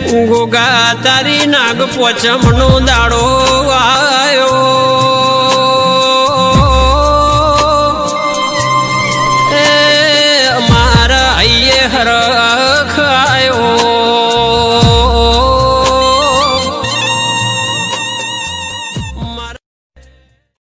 गोगा तारी नाग पोचमनो दाड़ो आयो ए मारा आइए हर